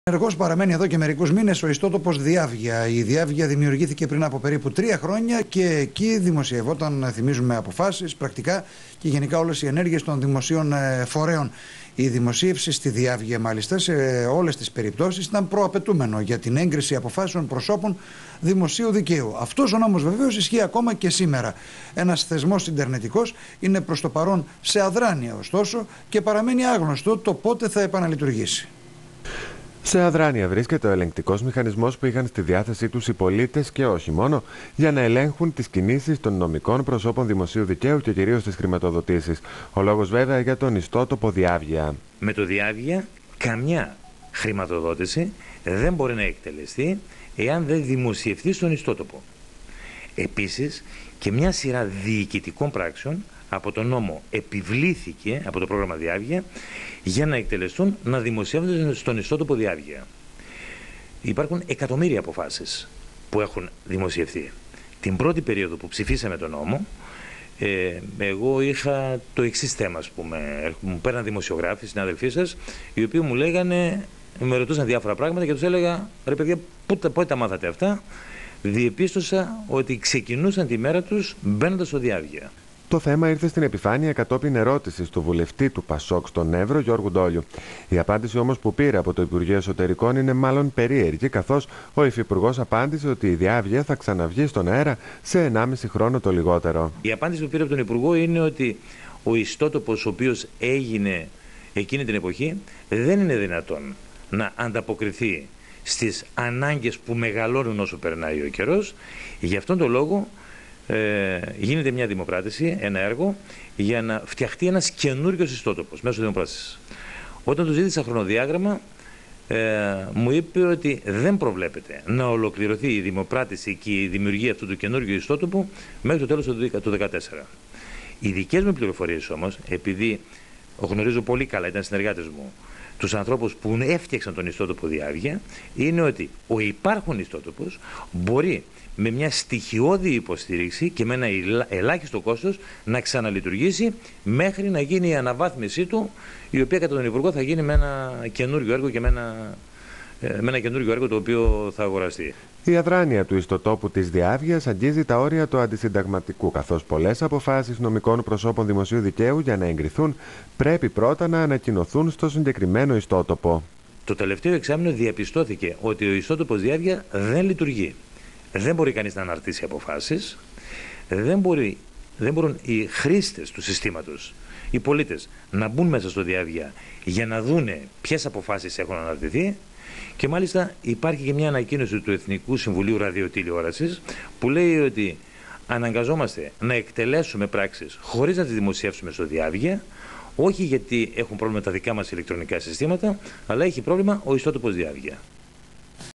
Ενεργός παραμένει εδώ και μερικούς μήνες ο ιστότοπος Διάβγεια. Η Διάβγεια δημιουργήθηκε πριν από περίπου 3 χρόνια και εκεί δημοσιευόταν, θυμίζουμε, αποφάσεις, πρακτικά και γενικά όλες οι ενέργειες των δημοσίων φορέων. Η δημοσίευση στη Διάβγεια, μάλιστα, σε όλες τις περιπτώσεις ήταν προαπαιτούμενο για την έγκριση αποφάσεων προσώπων δημοσίου δικαίου. Αυτός ο νόμος βεβαίως ισχύει ακόμα και σήμερα. Ένας θεσμός ιντερνετικός είναι προς το παρόν σε αδράνεια, ωστόσο, και παραμένει άγνωστο το πότε θα επαναλειτουργήσει. Σε αδράνεια βρίσκεται ο ελεγκτικός μηχανισμός που είχαν στη διάθεσή τους οι πολίτες και όχι μόνο για να ελέγχουν τις κινήσεις των νομικών προσώπων δημοσίου δικαίου και κυρίως τις χρηματοδοτήσεις. Ο λόγος βέβαια για τον ιστότοπο Διάβγεια. Με το Διάβγεια καμιά χρηματοδότηση δεν μπορεί να εκτελεστεί εάν δεν δημοσιευτεί στον ιστότοπο. Επίσης και μια σειρά διοικητικών πράξεων από τον νόμο επιβλήθηκε από το πρόγραμμα Διάβγεια για να εκτελεστούν, να δημοσιεύονται στον ιστότοπο Διάβγεια. Υπάρχουν εκατομμύρια αποφάσεις που έχουν δημοσιευθεί. Την πρώτη περίοδο που ψηφίσαμε τον νόμο, εγώ είχα το εξής θέμα, ας πούμε. Μου παίρναν δημοσιογράφοι, συνάδελφοί σας, οι οποίοι μου λέγανε, με ρωτούσαν διάφορα πράγματα και τους έλεγα, ρε παιδιά, πότε τα μάθατε αυτά? Διεπίστωσα ότι ξεκινούσαν τη μέρα τους μπαίνοντας στο Διάβγεια. Το θέμα ήρθε στην επιφάνεια κατόπιν ερώτησης του βουλευτή του Πασόκ στον Εύρο, Γιώργου Ντόλιου. Η απάντηση όμως που πήρε από το Υπουργείο Εσωτερικών είναι μάλλον περίεργη, καθώς ο Υφυπουργός απάντησε ότι η Διάβγεια θα ξαναβγεί στον αέρα σε 1,5 χρόνο το λιγότερο. Η απάντηση που πήρε από τον Υπουργό είναι ότι ο ιστότοπος ο οποίος έγινε εκείνη την εποχή δεν είναι δυνατόν να ανταποκριθεί στις ανάγκες που μεγαλώνουν όσο περνάει ο καιρός. Γι' αυτόν τον λόγο γίνεται μια δημοπράτηση, ένα έργο για να φτιαχτεί ένας καινούριος ιστότοπος μέσω δημοπράτησης. Όταν του ζήτησα χρονοδιάγραμμα, μου είπε ότι δεν προβλέπεται να ολοκληρωθεί η δημοπράτηση και η δημιουργία αυτού του καινούριου ιστότοπου μέχρι το τέλος του 2014. Οι δικές μου πληροφορίες όμως, επειδή γνωρίζω πολύ καλά, ήταν συνεργάτες μου, τους ανθρώπους που έφτιαξαν τον ιστότοπο Διάβγεια, είναι ότι ο υπάρχον ιστότοπος μπορεί με μια στοιχειώδη υποστήριξη και με ένα ελάχιστο κόστος να ξαναλειτουργήσει μέχρι να γίνει η αναβάθμιση του, η οποία κατά τον Υπουργό θα γίνει με ένα καινούριο έργο και με ένα καινούριο έργο το οποίο θα αγοραστεί. Η αδράνεια του ιστοτόπου της Διάβγειας αγγίζει τα όρια του αντισυνταγματικού, καθώς πολλές αποφάσεις νομικών προσώπων δημοσίου δικαίου για να εγκριθούν πρέπει πρώτα να ανακοινωθούν στο συγκεκριμένο ιστότοπο. Το τελευταίο εξάμηνο διαπιστώθηκε ότι ο ιστότοπος Διάβγεια δεν λειτουργεί. Δεν μπορεί κανείς να αναρτήσει αποφάσεις, δεν μπορούν οι χρήστες του συστήματος, οι πολίτες, να μπουν μέσα στο Διάβγεια για να δούνε ποιες αποφάσεις έχουν αναρτηθεί. Και μάλιστα υπάρχει και μια ανακοίνωση του Εθνικού Συμβουλίου Ραδιοτηλεόρασης που λέει ότι αναγκαζόμαστε να εκτελέσουμε πράξεις χωρίς να τις δημοσιεύσουμε στο Διάβγεια, όχι γιατί έχουν πρόβλημα τα δικά μας ηλεκτρονικά συστήματα, αλλά έχει πρόβλημα ο ιστότοπος Διάβγεια.